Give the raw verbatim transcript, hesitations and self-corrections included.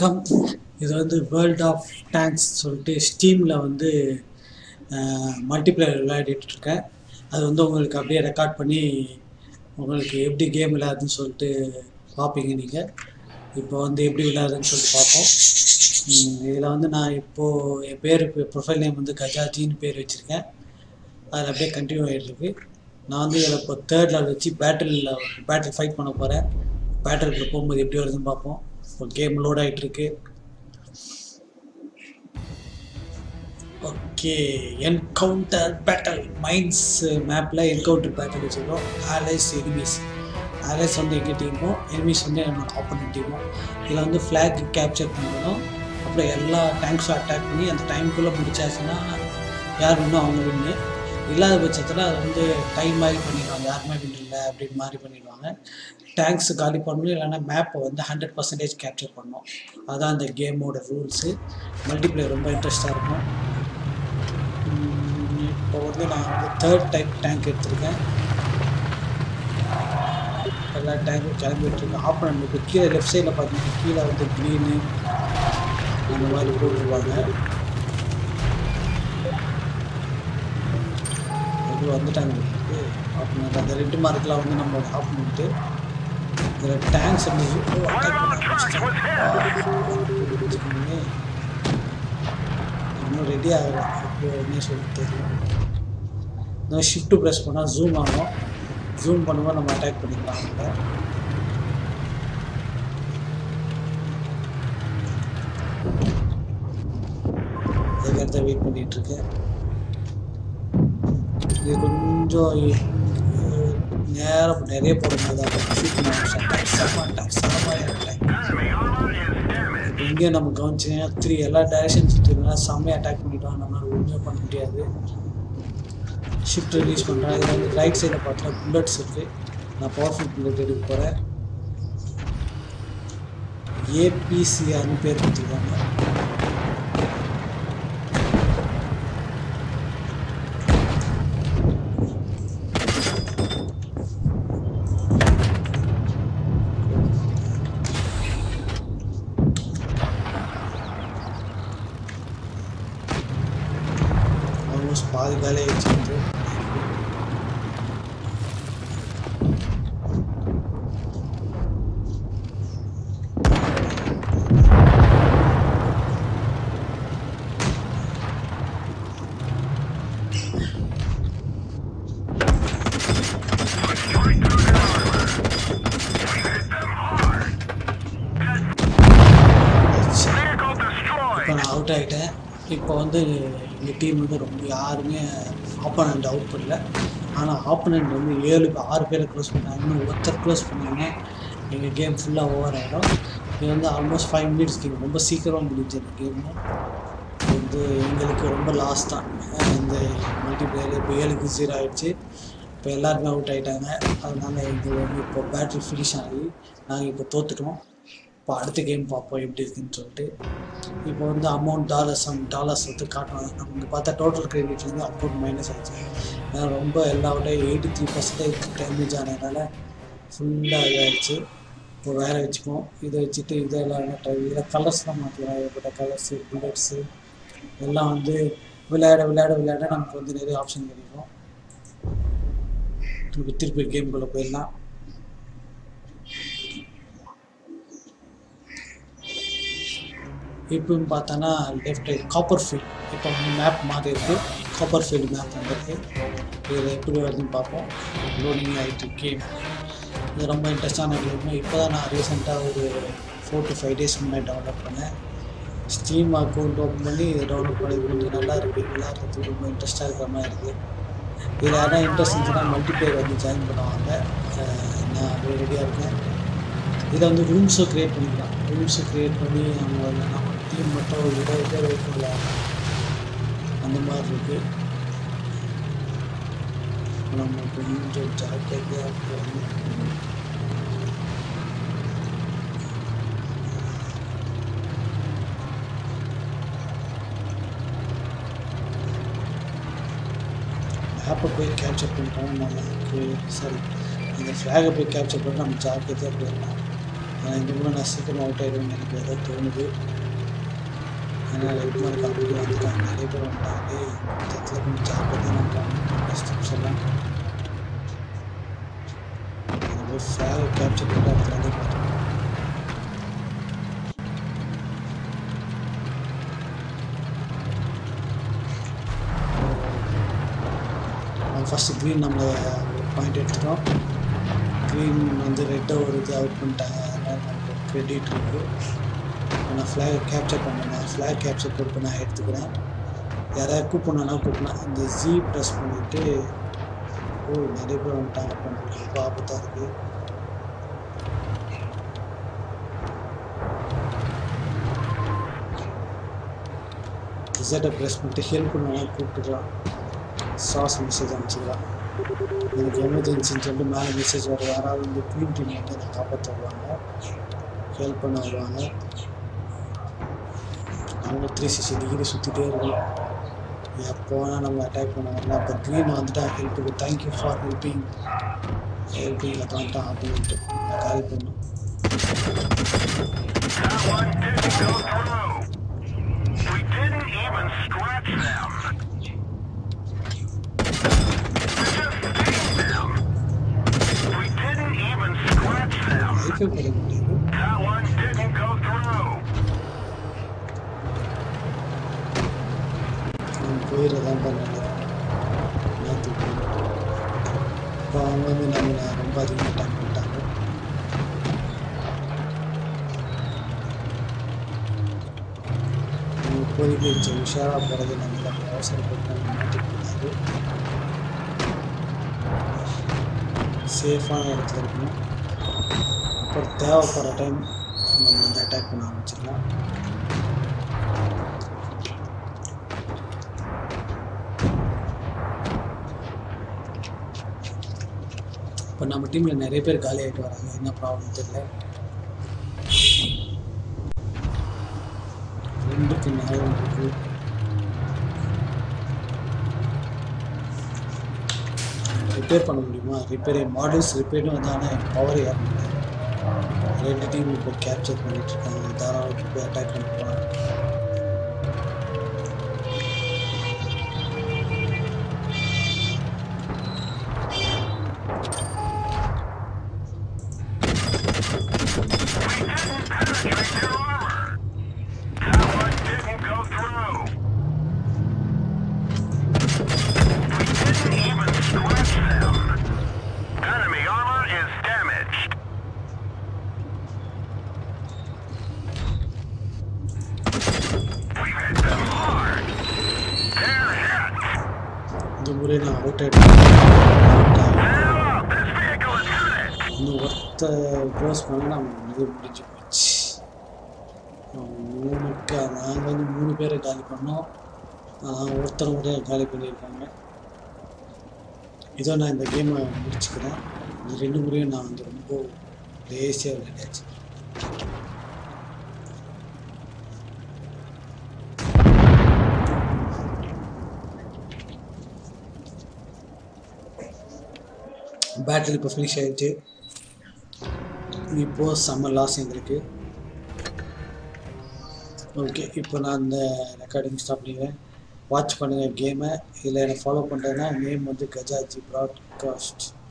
வணக்கம். இது வந்து வேர்ல்ட் ஆஃப் டேங்க்ஸ் சொல்லிட்டு ஸ்டீமில் வந்து மல்டிப்ளேயர் விளையாடிட்டு இருக்கேன். அது வந்து உங்களுக்கு அப்படியே ரெக்கார்ட் பண்ணி உங்களுக்கு எப்படி கேம் விளையாடுதுன்னு சொல்லிட்டு பார்ப்பீங்க நீங்கள். இப்போ வந்து எப்படி விளையாடுதுன்னு சொல்லிட்டு பார்ப்போம். இதில் வந்து நான் இப்போது என் பேர் ப்ரொஃபைல் நேம் வந்து கஜாஜின்னு பேர் வச்சுருக்கேன். அதில் அப்படியே கண்டினியூ ஆகிட்டுருக்கு. நான் வந்து இதில் இப்போ தேர்ட் லெவல் வச்சு பேட்டிலில் பேட்டில் ஃபைட் பண்ண போகிறேன். பேட்டிலுக்கு போகும்போது எப்படி வருதுன்னு பார்ப்போம். இப்போ கேம் லோட் ஆகிட்டுருக்கு. ஓகே, என்கவுண்டர் பேட்டல் மைன்ஸ் மேப்பில் என்கவுண்டர் பேட்டல் வச்சுருக்கோம். ஆலைஸ் எனிமீஸ் ஆலைஸ் வந்து எங்கள் டீமும் எனிமீஸ் வந்து என்னோட ஆப்போனன்ட் டீமும். இதில் வந்து ஃப்ளாக் கேப்சர் பண்ணணும். அப்புறம் எல்லா டேங்க்ஸும் அட்டாக் பண்ணி அந்த டைமுக்குள்ளே முடிச்சாச்சுன்னா யார் இன்னும் அவங்க வின்னு. இல்லாத பட்சத்தில் அதை வந்து டைம் மாதிரி பண்ணிடுவாங்க, யாருமே வின் இல்லை அப்படின்னு மாதிரி பண்ணிடுவாங்க. டேங்க்ஸ் காலி பண்ணணும், இல்லைன்னா மேப்பை வந்து ஹண்ட்ரட் பர்சன்டேஜ் கேப்சர் பண்ணணும். அதுதான் அந்த கேமோட ரூல்ஸு. மல்டிப்ளேயர் ரொம்ப இன்ட்ரெஸ்டாக இருக்கும். இப்போ வந்து நான் வந்து தேர்ட் டைப் டேங்க் எடுத்திருக்கேன். எல்லா டேங்க்கும் கிளம்பிட்டுருக்கேன். ஆப்போனன்ட் இப்போ கீழே லெஃப்ட் சைடில் பார்த்தீங்கன்னா கீழே வந்து க்ரீனு அந்த மாதிரி போட்டுருவாங்க. அது வந்துட்டாங்க ஆப்போனன்ட். அந்த ரெண்டு மார்க்கெலாம் வந்து நம்மளோட ஆப்போனன்ட்டு. இதில் டேங்க்ஸ் வந்து அட்டாக் பண்ணி இன்னும் ரெடி ஆகலை. இப்போ என்ன சொல்லிட்டு தெரியும். இந்த ஷிஃப்ட்டு ப்ரெஸ் பண்ணால் ஜூம் ஆகும். ஜூம் பண்ணும்போது நம்ம அட்டாக் பண்ணிக்கலாம். அவங்கள அதுக்கடுத்த வெயிட் பண்ணிகிட்ருக்கேன். இது கொஞ்சம் நேரம் நிறைய போடும்போது இங்கேயும் நம்ம கவனிச்சிங்கன்னா த்ரீ எல்லா டைரக்ஷன் சுற்றினா செம்மையாக அட்டாக் பண்ணிட்டோம். நம்மளால் ஒன்றுமே பண்ண முடியாது. ஷிஃப்ட் ரிலீஸ் பண்ணுறேன். இதில் வந்து ரைட் சைடில் பார்த்தா புல்லட்ஸ் இருக்குது. நான் பவர்ஃபுல் புல்லட் எடுக்க போகிறேன். ஏபிசிஆர்னு பேர் கொடுத்துருக்காங்க. பாதி வேலையை வச்சுக்கிட்டு இப்போ நான் அவுட் ஆகிட்டேன். இப்போ வந்து எங்கள் டீம் வந்து ரொம்ப யாருமே ஆப்போனண்ட் அவுட் பண்ணல. ஆனால் ஆப்போனண்ட் வந்து ஏழு ஆறு பேரை க்ளோஸ் பண்ணாங்க. இன்னும் ஒருத்தர் க்ளோஸ் பண்ணாங்க. எங்கள் கேம் ஃபுல்லாக ஓவர் ஆகிடும். இது வந்து ஆல்மோஸ்ட் ஃபைவ் மினிட்ஸ் கேம். ரொம்ப சீக்கிரமாக முடிஞ்சு இந்த கேமு. இது வந்து எங்களுக்கு ரொம்ப லாஸ் தான். இந்த மல்டிப்ளேயர் இப்போ ஏழுக்கு ஜீரோ ஆகிடுச்சு. இப்போ எல்லாருமே அவுட் ஆகிட்டாங்க. அதனால் இது வந்து இப்போ பேட்டில் ஃபினிஷ் ஆகி நாங்கள் இப்போ தோற்றுட்டோம். இப்போ அடுத்த கேம் பார்ப்போம் எப்படி இருக்குன்னு சொல்லிட்டு. இப்போ வந்து அமௌண்ட் டாலர்ஸ் டாலர்ஸ் வந்து காட்டுவாங்க. நமக்கு பார்த்தா டோட்டல் கிரெடிட்லேருந்து அமௌண்ட் மைனஸ் ஆச்சு. ஏன்னா ரொம்ப எல்லாவோட எயிட்டி த்ரீ பர்சன்டேஜ் டேமேஜ் ஆனதுனால ஃபுல்லாக இதாகிடுச்சு. இப்போ வேறு வச்சுப்போம். இதை வச்சுட்டு இதெல்லாம் ட்ரை இதில் கலர்ஸ்லாம் மாற்றிக்கலாம். ஏற்பட்ட கலர்ஸு புல்லட்ஸு எல்லாம் வந்து விளையாட விளையாட விளையாட நமக்கு வந்து நிறைய ஆப்ஷன் கிடைக்கும். திருப்பி திருப்பி கேம்குள்ளே போயிடலாம். இப்போன்னு பார்த்தோன்னா லெஃப்ட் ரைட் காப்பர் ஃபீல்ட். இப்போ வந்து மேப் மாதிரி இருக்குது. காப்பர் ஃபீல்டு மேப் வந்துருக்கு. இதில் எப்படி வருதுன்னு பார்ப்போம். லோடிங் ஆகிட்டு கேம். இது ரொம்ப இன்ட்ரெஸ்டான கேமு. இப்போ தான் நான் ரீசெண்டாக ஒரு ஃபோர் டு ஃபைவ் டேஸ் முன்னாடி டவுன்லோட் பண்ணேன். ஸ்டீம் அக்கௌண்ட் ஓப்பன் பண்ணி இதை டவுன்லோட் பண்ணி கொஞ்சம் நல்லா இருக்குது. விளையாடுறதுக்கு ரொம்ப இன்ட்ரெஸ்ட்டாக இருக்கிற மாதிரி இருக்குது. இதில் யாரும் இன்ட்ரெஸ்ட் இருந்துச்சுன்னா மல்டிப்ளேயர் வந்து ஜாயின் பண்ணுவாங்க. நான் அப்படியே ரெடியாக இருக்கேன். இதில் வந்து ரூம்ஸும் க்ரியேட் பண்ணிக்கலாம். ரூம்ஸு க்ரியேட் பண்ணி நம்ம நம்ம டீம் மட்டும் ஒரு இருபது பேர் வரைக்கும் விளையாடலாம். அந்த மாதிரி இருக்குது. நம்ம கொஞ்சம் ஜாக்கிரதையாக போகணும். மேப்பை போய் கேப்சர் பண்ணிட்டோம். நமக்கு சரி அந்த ஃப்ளாகை போய் கேப்சர் பண்ணி நம்ம ஜாக்கிரதையாக போயிடலாம். ஆனால் இந்த முறை நான் சீக்கிரம் அவுட் ஆகிடுவேன்னு எனக்கு ஏதோ தோணுது. ஏன்னா இப்போ எனக்கு அப்படி வந்துட்டாங்க, நிறைய பேர் வந்துட்டாங்க. இந்த இடத்துல கொஞ்சம் ஜாக்கிரதையாக நம்ம ஸ்டெப்ஸ் எல்லாம் ஃப்ளாக் கேப்சர் பண்ணி இடத்துல வந்து பார்த்துக்கணும். ஃபஸ்ட்டு க்ரீன் நம்ம பாயிண்ட் எடுத்துட்டோம். க்ரீன் வந்து ரெட்டை ஒரு இது அவுட் பண்ணிட்டாங்க, அதனால் நமக்கு கிரெடிட் இருக்குது. நான் ஃப்ளாக் கேப்சர் பண்ணேன், ஃப்ளாக் கேப்சர் கொடுத்து நான் எடுத்துக்கிறேன். யாராவது கூப்பிட்னா கூப்பிட்னா இந்த ஜி ப்ரெஸ் பண்ணிவிட்டு ஓ நிறைய பேர் வந்துட்டாங்க பண்ணுறது ரொம்ப ஆபத்தாக இருக்குது. ரிசல்ட்டை ப்ரெஸ் பண்ணிட்டு ஹெல்ப் பண்ணுவாங்க கூப்பிட்டுக்கலாம். Sauce message அனுப்பிச்சிக்கலாம். எனக்கு எமர்ஜென்சின்னு சொல்லிட்டு மேலே மெசேஜ் வர யாராவது வந்து க்ளீன் டீம் வந்து என்னை காப்பாற்ற வருவாங்க, ஹெல்ப் பண்ண வருவாங்க. அவங்க த்ரீ சிக்ஸ்டி டிகிரி சுற்றிட்டே இருக்கும், எப்போ வேணால் நம்ம அட்டாக் பண்ணுவாங்க. அப்போ க்ரீன் வந்துட்டா ஹெல்ப்புக்கு தேங்க்யூ ஃபார் ஹெல்ப்பிங் ஹெல்ப்பிங்கில் வந்துட்டான் அப்படின்ட்டு கால் பண்ணும். லைஃபே பண்ண முடியாது. போயிடதான் பண்ணல மாற்றி இப்போ அவங்க வந்து நம்மளை ரொம்ப அதிகமாக அட்டாக் பண்ணிட்டாங்க. இப்போதைக்கு கொஞ்சம் உஷாராக போகிறது நம்மளை அவசரப்பட்டு நம்ம மாட்டிக்கூடாது, சேஃபான இடத்துல இருக்கணும். அப்புறம் தேவைப்படுற டைம் நம்ம வந்து அட்டாக் பண்ண ஆரம்பிச்சிடலாம். இப்போ நம்ம டீமில் நிறைய பேர் காலி ஆகிட்டு வராங்க, என்ன ப்ராப்ளம் தெரியல. ரெண்டுக்கு நாலும் இருக்கு. ரிப்பேர் பண்ண முடியுமா? ரிப்பேர் மாடல்ஸ் ரிப்பேரும் வந்தால் பவர் ஏற முடியாது. ரெண்டு டீம் இப்போ கேப்சர் பண்ணிட்டு இருக்காங்க, தாராளம் போய் அட்டாக் பண்ண போகிறாங்க. நான் அவுட் ஆகிட்டேன். இன்னும் ஒருத்த க்ளோஸ் பண்ணால் நம்ம இது முடிஞ்சு போச்சு. மூணுக்கு நாங்கள் வந்து மூணு பேரை காலி பண்ணோம், ஒருத்தர் முறையை காலி பண்ணியிருக்காங்க. இதோ நான் இந்த கேமை முடிச்சுக்கிறேன். இந்த ரெண்டு முறையும் நான் வந்து ரொம்ப லேசியாக விளையாடியாச்சு. பேட்டில் இப்போ ஃபினிஷ் ஆகிடுச்சு. இப்போது செம்ம லாஸ் எங்களுக்கு. ஓகே, இப்போ நான் இந்த ரெக்கார்டிங் ஸ்டாப் பண்ணிக்கிறேன். வாட்ச் பண்ணுங்கள் கேமை. இதில் என்னை ஃபாலோ பண்ணுறதுனா நேம் வந்து கஜாஜி ப்ராட்காஸ்ட்.